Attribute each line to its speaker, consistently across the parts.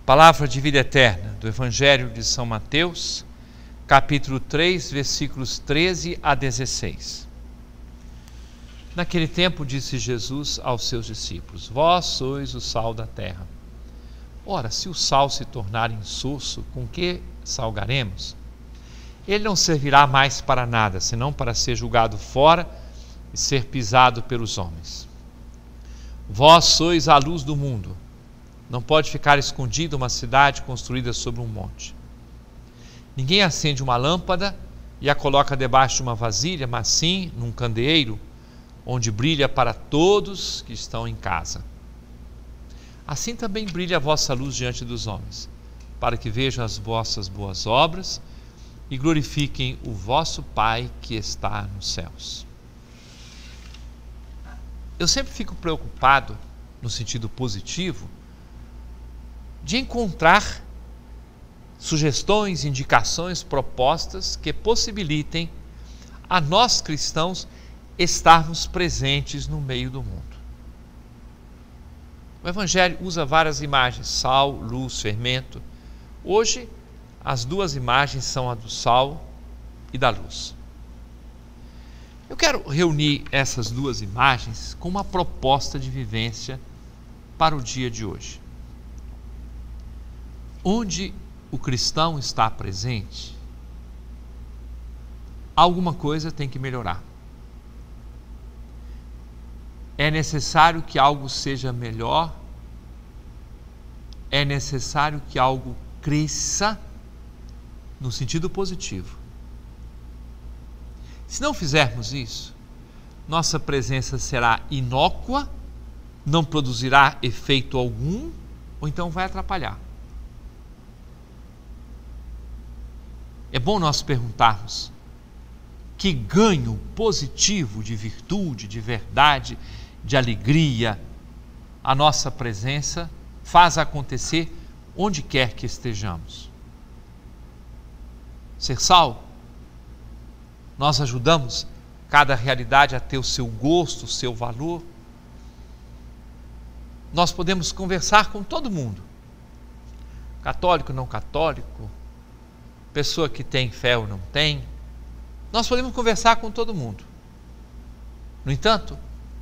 Speaker 1: Palavra de vida eterna do Evangelho de São Mateus, capítulo 3, versículos 13 a 16. Naquele tempo disse Jesus aos seus discípulos: Vós sois o sal da terra. Ora, se o sal se tornar insosso, com que salgaremos? Ele não servirá mais para nada, senão para ser julgado fora e ser pisado pelos homens. Vós sois a luz do mundo. Não pode ficar escondida uma cidade construída sobre um monte. Ninguém acende uma lâmpada e a coloca debaixo de uma vasilha, mas sim num candeeiro, onde brilha para todos que estão em casa. Assim também brilha a vossa luz diante dos homens, para que vejam as vossas boas obras e glorifiquem o vosso Pai que está nos céus. Eu sempre fico preocupado, no sentido positivo, de encontrar sugestões, indicações, propostas que possibilitem a nós cristãos estarmos presentes no meio do mundo. O Evangelho usa várias imagens: sal, luz, fermento. Hoje, as duas imagens são a do sal e da luz. Eu quero reunir essas duas imagens com uma proposta de vivência para o dia de hoje. Onde o cristão está presente, alguma coisa tem que melhorar. É necessário que algo seja melhor, é necessário que algo cresça no sentido positivo. Se não fizermos isso, nossa presença será inócua, não produzirá efeito algum, ou então vai atrapalhar. É bom nós perguntarmos: que ganho positivo de virtude, de verdade, de alegria a nossa presença faz acontecer onde quer que estejamos? Ser sal, nós ajudamos cada realidade a ter o seu gosto, o seu valor. Nós podemos conversar com todo mundo, católico, não católico, pessoa que tem fé ou não tem. Nós podemos conversar com todo mundo. No entanto,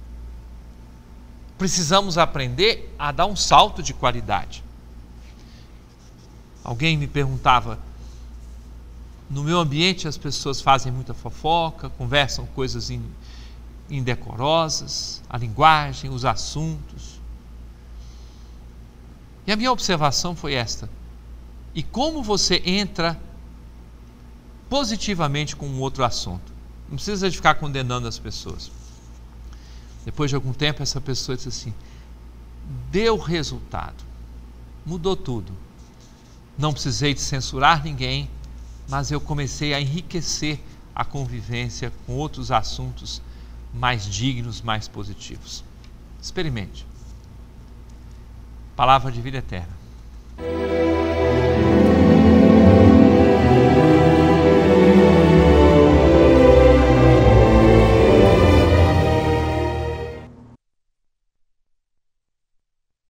Speaker 1: precisamos aprender a dar um salto de qualidade. Alguém me perguntava: no meu ambiente as pessoas fazem muita fofoca, conversam coisas indecorosas, a linguagem, os assuntos. E a minha observação foi esta: e como você entra positivamente com um outro assunto? Não precisa de ficar condenando as pessoas. Depois de algum tempo, essa pessoa disse assim: deu resultado, mudou tudo. Não precisei de censurar ninguém, mas eu comecei a enriquecer a convivência com outros assuntos mais dignos, mais positivos. Experimente. Palavra de vida eterna.